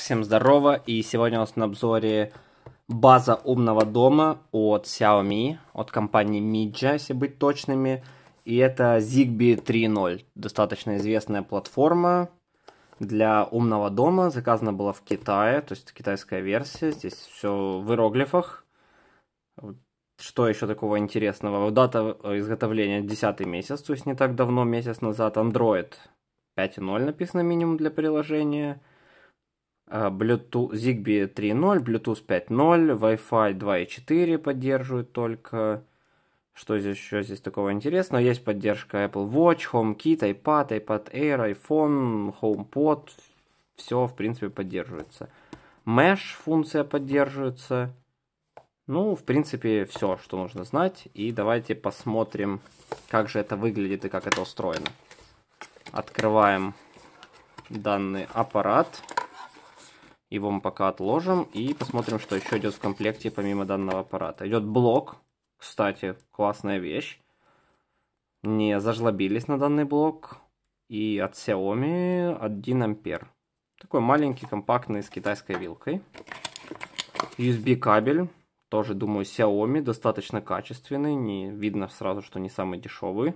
всем здорово, и сегодня у нас на обзоре база умного дома от Xiaomi, от компании Mijia, если быть точными, и это Zigbee 3.0, достаточно известная платформа для умного дома, заказана была в Китае, то есть китайская версия, здесь все в иероглифах. Что еще такого интересного? Дата изготовления 10 месяц, то есть не так давно, месяц назад. Android 5.0 написано минимум для приложения. Bluetooth, Zigbee 3.0, Bluetooth 5.0, Wi-Fi 2.4 поддерживают только. Что здесь еще здесь такого интересного? Есть поддержка Apple Watch, HomeKit, iPad, iPad Air, iPhone, HomePod. Все, в принципе, поддерживается. Mesh функция поддерживается. Ну, в принципе, все, что нужно знать. И давайте посмотрим, как же это выглядит и как это устроено. Открываем данный аппарат. Его мы пока отложим и посмотрим, что еще идет в комплекте помимо данного аппарата. Идет блок. Кстати, классная вещь. Не зажлобились на данный блок. И от Xiaomi 1 ампер. Такой маленький, компактный, с китайской вилкой. USB кабель. Тоже, думаю, Xiaomi. Достаточно качественный. Не видно сразу, что не самый дешевый.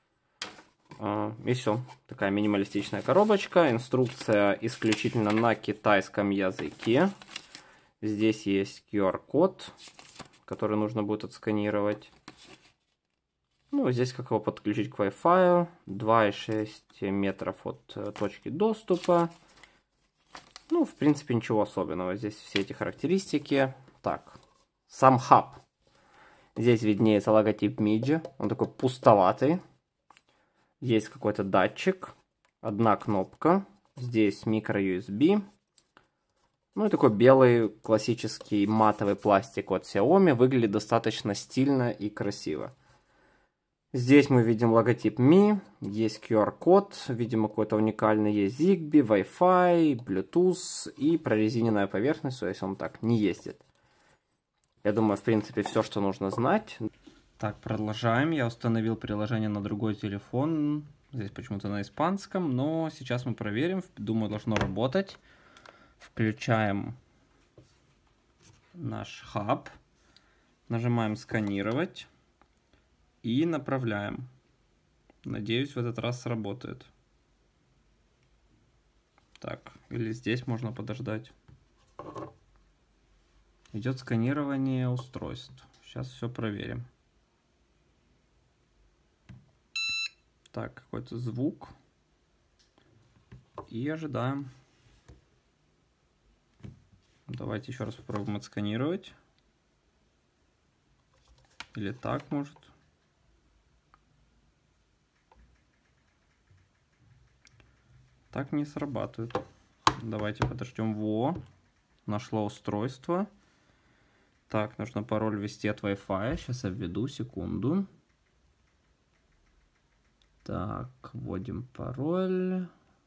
И все. Такая минималистичная коробочка. Инструкция исключительно на китайском языке. Здесь есть QR-код, который нужно будет отсканировать. Ну, здесь как его подключить к Wi-Fi. 2,6 метров от точки доступа. Ну, в принципе, ничего особенного. Здесь все эти характеристики. Так, сам хаб. Здесь виднеется логотип Mijia. Он такой пустоватый. Есть какой-то датчик, одна кнопка, здесь micro-USB. Ну и такой белый классический матовый пластик от Xiaomi, выглядит достаточно стильно и красиво. Здесь мы видим логотип Mi, есть QR-код, видимо какой-то уникальный, есть Zigbee, Wi-Fi, Bluetooth и прорезиненная поверхность, то есть он так не ездит. Я думаю, в принципе, все, что нужно знать. Так, продолжаем. Я установил приложение на другой телефон. Здесь почему-то на испанском, но сейчас мы проверим. Думаю, должно работать. Включаем наш хаб. Нажимаем сканировать. И направляем. Надеюсь, в этот раз сработает. Так, или здесь можно подождать. Идет сканирование устройств. Сейчас все проверим. Так, какой-то звук. И ожидаем. Давайте еще раз попробуем отсканировать. Или так, может. Так не срабатывает. Давайте подождем. Во, нашло устройство. Так, нужно пароль ввести от Wi-Fi. Сейчас я введу, секунду. Так, вводим пароль.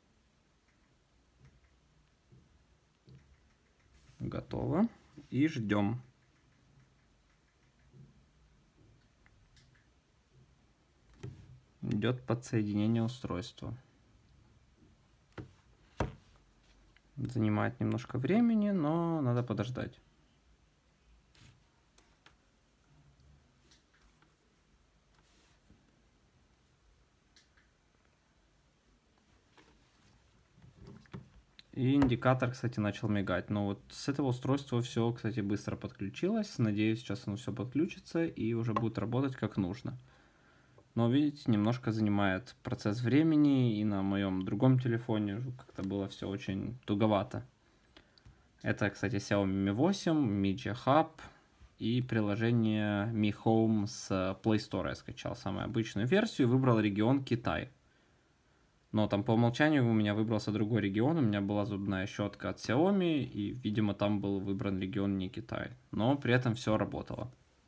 Готово. И ждем. Идет подсоединение устройства. Занимает немножко времени, но надо подождать. И индикатор, кстати, начал мигать. Но вот с этого устройства все, кстати, быстро подключилось. Надеюсь, сейчас оно все подключится и уже будет работать как нужно. Но, видите, немножко занимает процесс времени. И на моем другом телефоне как-то было все очень туговато. Это, кстати, Xiaomi Mi 8, Mijia Hub и приложение Mi Home с Play Store. Я скачал самую обычную версию и выбрал регион Китай. Но там по умолчанию у меня выбрался другой регион, у меня была зубная щетка от Xiaomi, и, видимо, там был выбран регион не Китай. Но при этом все работало.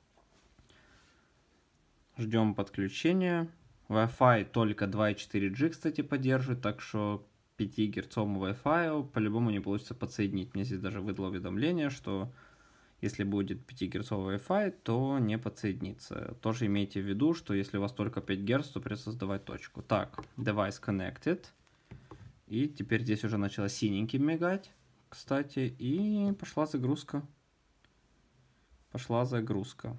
Ждем подключения. Wi-Fi только 2,4G, кстати, поддерживает, так что 5 герцовому Wi-Fi по-любому не получится подсоединить. Мне здесь даже выдало уведомление, что если будет 5 Гц Wi-Fi, то не подсоединится. Тоже имейте в виду, что если у вас только 5 Гц, то придется создавать точку. Так, device connected. И теперь здесь уже начало синеньким мигать. кстати, и пошла загрузка. Пошла загрузка.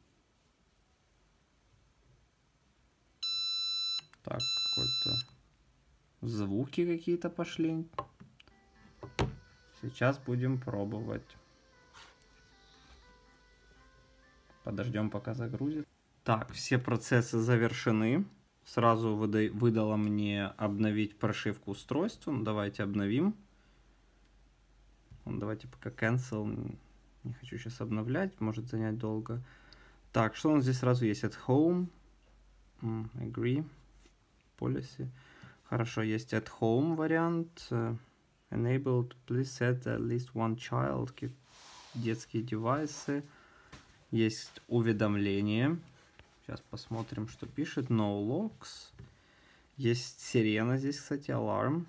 Так, какой-то звуки какие-то пошли. Сейчас будем пробовать. Подождем, пока загрузит. Так, все процессы завершены. Сразу выдала мне обновить прошивку устройства. Ну, давайте обновим. Давайте пока cancel. Не хочу сейчас обновлять, может занять долго. Так, что у нас здесь сразу есть? At home. Agree. Policy. Хорошо, есть at home вариант. Enabled. Please set at least one child. Детские девайсы. Есть уведомления. Сейчас посмотрим, что пишет. No locks. Есть сирена здесь, кстати, alarm.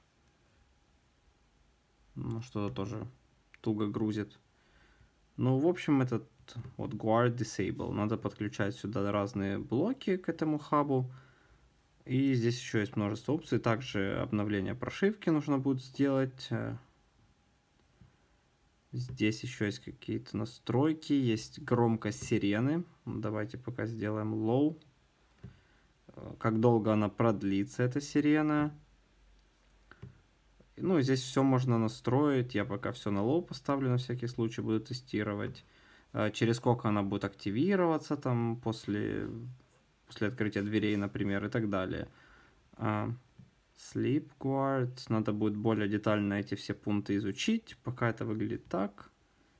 Ну, что-то тоже туго грузит. Ну, в общем, этот вот guard disable. Надо подключать сюда разные блоки к этому хабу. И здесь еще есть множество опций. Также обновление прошивки нужно будет сделать. Здесь еще есть какие-то настройки. Есть громкость сирены. Давайте пока сделаем low. Как долго она продлится, эта сирена. Ну, здесь все можно настроить. Я пока все на low поставлю, на всякий случай буду тестировать. Через сколько она будет активироваться там после открытия дверей, например, и так далее. Sleep Guard. Надо будет более детально эти все пункты изучить. Пока это выглядит так.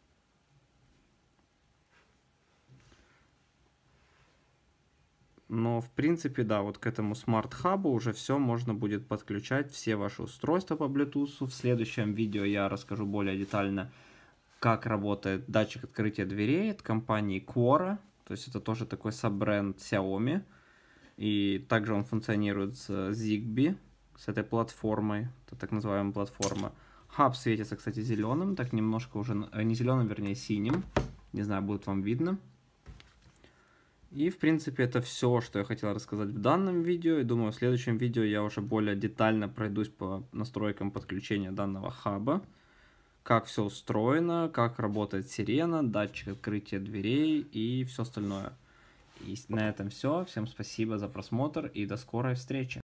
Но, в принципе, да, вот к этому смарт-хабу уже все можно будет подключать, все ваши устройства по Bluetooth. В следующем видео я расскажу более детально, как работает датчик открытия дверей от компании Quora. То есть это тоже такой саббренд Xiaomi. И также он функционирует с Zigbee, с этой платформой, это так называемая платформа. Хаб светится, кстати, зеленым, так немножко уже, не зеленым, вернее, синим. Не знаю, будет вам видно. И, в принципе, это все, что я хотел рассказать в данном видео. И думаю, в следующем видео я уже более детально пройдусь по настройкам подключения данного хаба. Как все устроено, как работает сирена, датчик открытия дверей и все остальное. И на этом все. Всем спасибо за просмотр и до скорой встречи.